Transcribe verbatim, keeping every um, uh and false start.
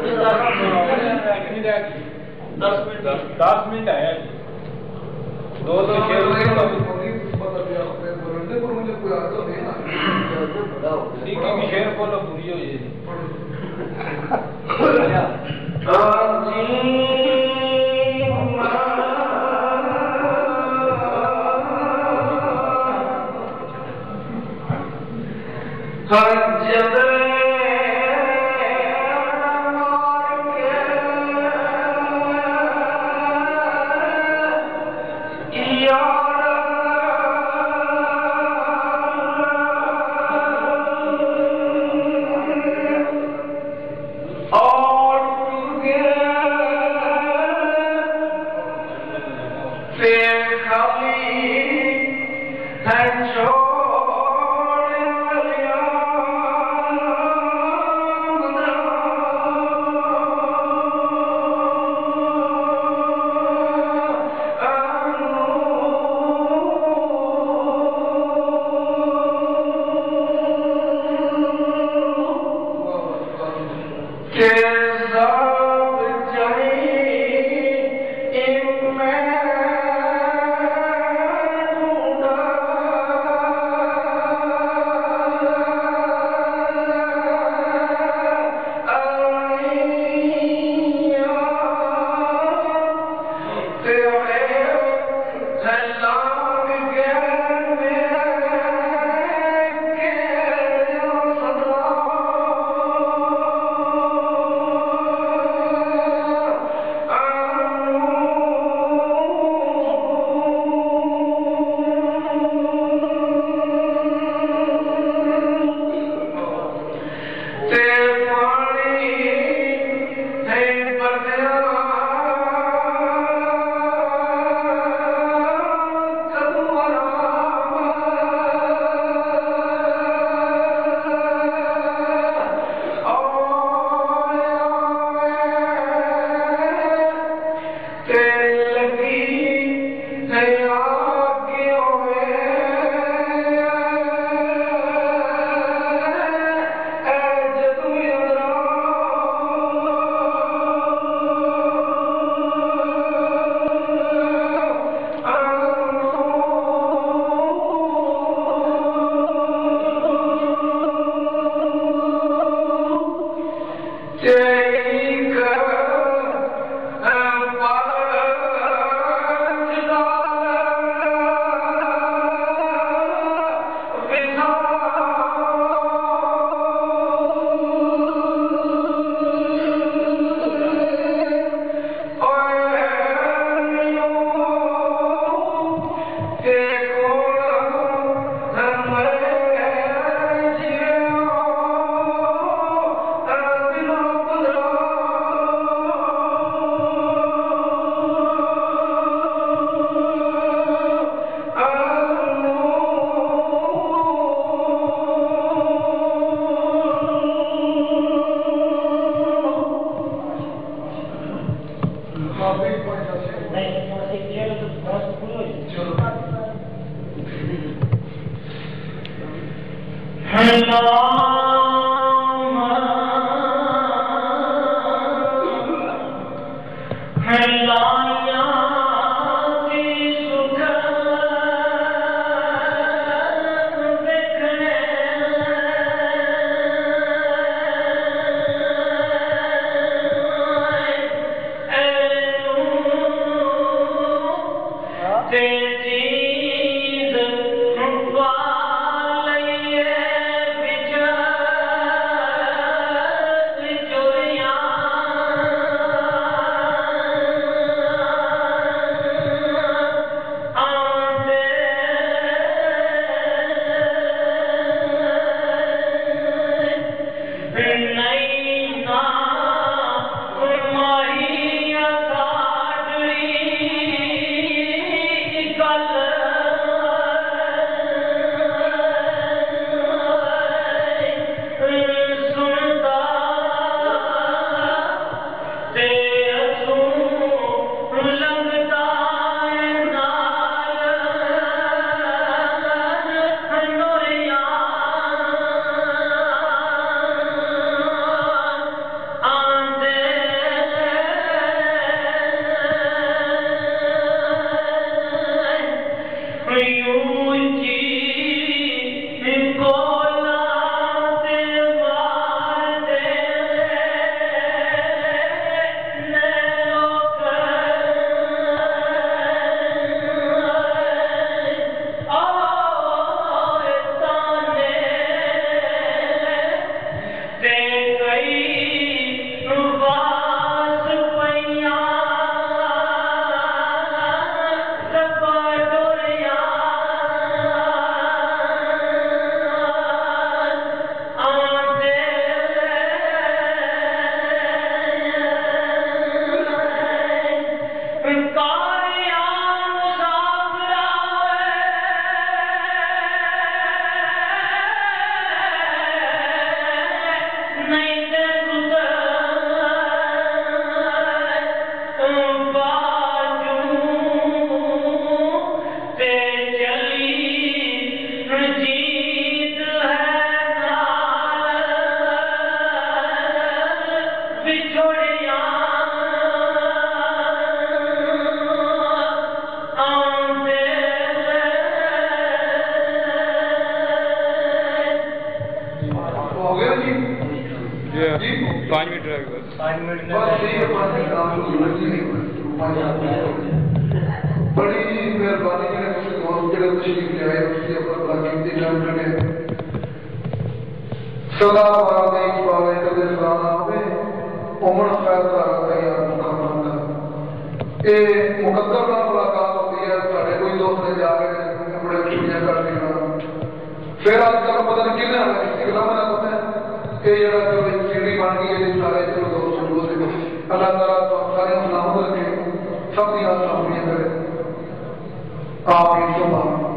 दस मिनट दस मिनट आया दो दो शेर शेर बोलो पूरी हो जाएगी। चीज वाले बिच पाँच मिनट रह गए पाँच मिनट बड़ी मेहरबानी है जो तशरीफ ले आए उससे अपना कीमती टाइम लगे सदा वाले वाले कदे सलाम होवे उमर खैर दा तैयार मुकम्मल ए मुकद्दर नाल मुलाकात होती है साडे कोई दोस्त ने जाके बड़े छुट्टियां कर दिया फिर आजकल पता नहीं किन्ने आना किसी को ना पता है ये जरा जो सीढ़ी बन गई है सारे चलो दोस्त दोस्त अल्लाह ताला तो सारे सलामत रखे सब दी आस पूरी करे आमीन सुभान